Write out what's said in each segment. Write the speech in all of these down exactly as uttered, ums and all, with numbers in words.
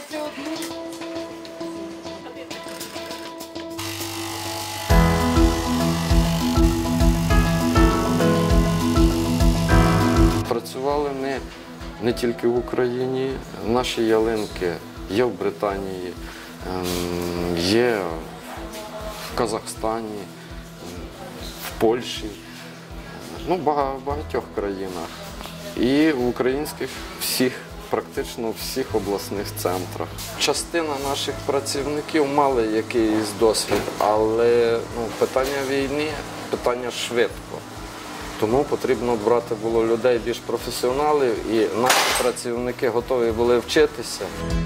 Працювали ми не тільки в Україні. Наші ялинки є в Британії, є в Казахстані, в Польщі, ну, в багатьох країнах. І в українських всіх, практично всіх обласних центрах. Частина наших працівників мали якийсь досвід, але ну, питання війни – питання швидко. Тому потрібно брати було людей більш професіоналів, і наші працівники готові були вчитися.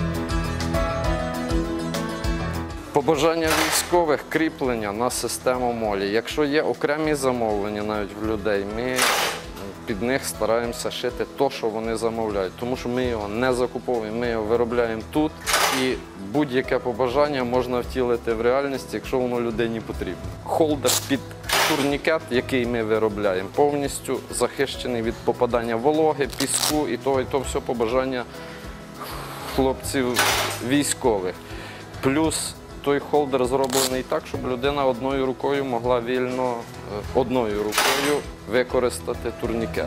Побажання військових – кріплення на систему молі. Якщо є окремі замовлення навіть в людей, ми під них стараємося шити те, що вони замовляють. Тому що ми його не закуповуємо, ми його виробляємо тут. І будь-яке побажання можна втілити в реальність, якщо воно людині потрібно. Холдер під турнікет, який ми виробляємо, повністю захищений від попадання вологи, піску і то, і то все побажання хлопців військових. Плюс той холдер зроблений так, щоб людина одною рукою могла вільно, одною рукою використати турнікет.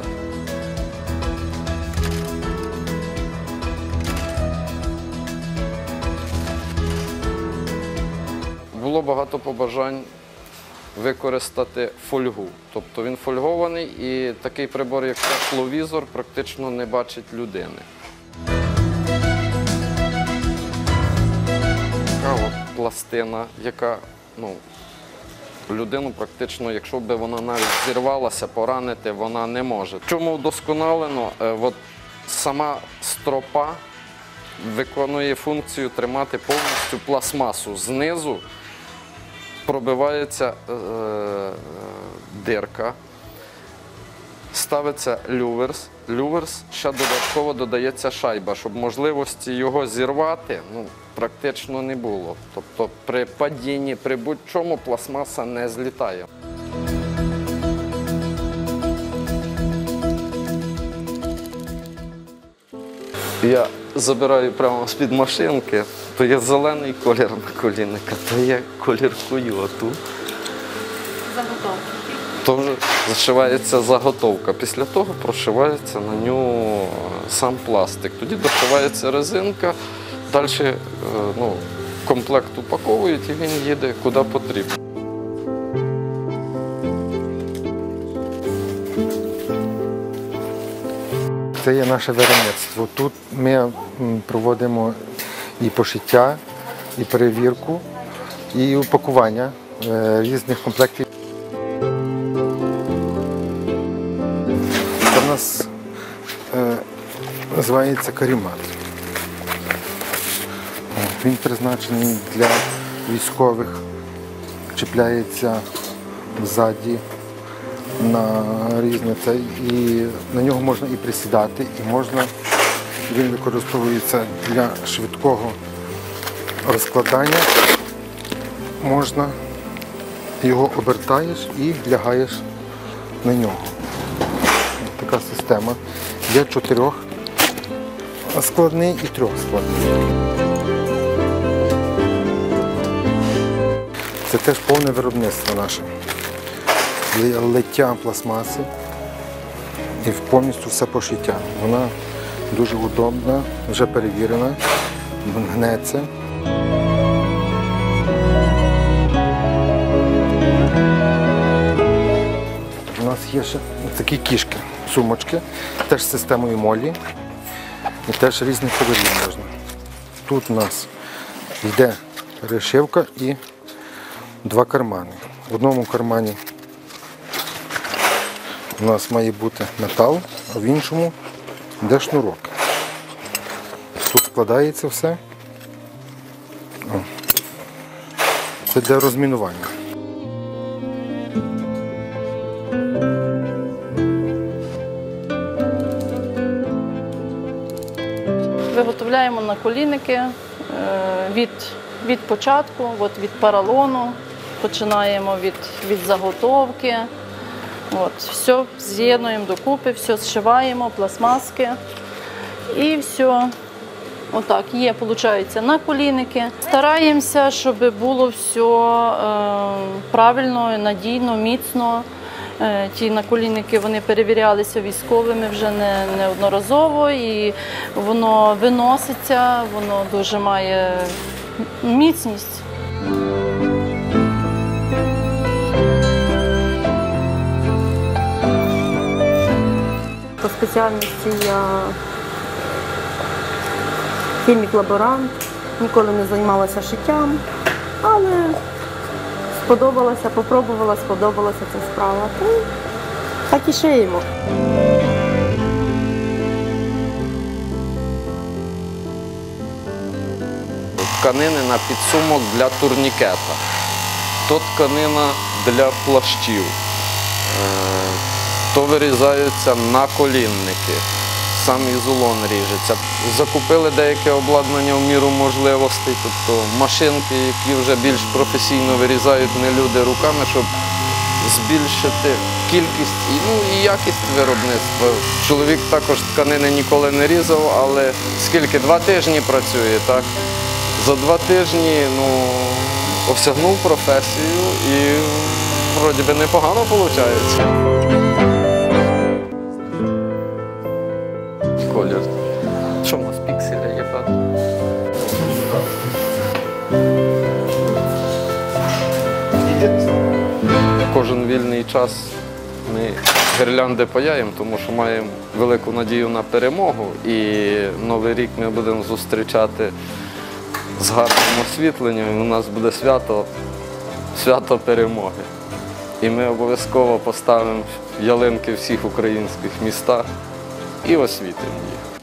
Було багато побажань використати фольгу. Тобто він фольгований і такий прибор, як тепловізор, практично не бачить людини. Така от пластина, яка ну, людину практично, якщо б вона навіть зірвалася, поранити вона не може. Чому вдосконалено? От сама стропа виконує функцію тримати повністю пластмасу. Знизу пробивається е, дирка, ставиться люверс. Люверс, ще додатково додається шайба, щоб можливості його зірвати ну, практично не було. Тобто при падінні, при будь-чому пластмаса не злітає. Я забираю прямо з-під машинки, то є зелений колір наколінника, то є колір койоту. Заготовка. То вже зашивається заготовка. Після того прошивається на нього сам пластик. Тоді дошивається резинка, далі ну, комплект упаковують і він їде куди потрібно. Це є наше виробництво. Тут ми проводимо і пошиття, і перевірку, і упакування різних комплектів. Це в нас е, називається карімат. Він призначений для військових, чіпляється ззаді на різне це, і на нього можна і присідати, і можна, він використовується для швидкого розкладання. Можна, його обертаєш і лягаєш на нього. Така система. Є чотирьох складний і трьохскладний. Це теж повне виробництво наше. Лиття пластмаси і повністю все пошиття. Вона дуже удобна, вже перевірена, гнеться. У нас є ще такі кішки, сумочки, теж з системою молі і теж різних кольорів можна. Тут у нас йде решивка і два кармани. В одному кармані у нас має бути метал, а в іншому йде шнурок. Тут складається все. Це для розмінування. Виготовляємо наколінники від, від початку, от від поролону, починаємо від, від заготовки. От, все з'єднуємо докупи, все зшиваємо, пластмаски і все Отак, є, виходить, наколінники. Стараємося, щоб було все е, правильно, надійно, міцно. Е, ті наколінники, вони перевірялися військовими вже не, неодноразово, і воно виноситься, воно дуже має міцність. По спеціальності я хімік-лаборант, ніколи не займалася шиттям, але сподобалася, попробувала, сподобалася ця справа. То так і шиємо. Тканини на підсумок для турнікета. То тканина для плащів. Е, То вирізаються наколінники. Сам ізолон ріжеться. Закупили деяке обладнання в міру можливостей, тобто машинки, які вже більш професійно вирізають не люди руками, щоб збільшити кількість і, ну, і якість виробництва. Чоловік також тканини ніколи не різав, але скільки? Два тижні працює, так? За два тижні, ну, осягнув професію і вроді би непогано виходить. Колір. Що в нас пікселя є, певно? Кожен вільний час ми гірлянди паяємо, тому що маємо велику надію на перемогу. І Новий рік ми будемо зустрічати з гарним освітленням. І у нас буде свято, свято перемоги. І ми обов'язково поставимо ялинки в всіх українських містах і освітимо їх.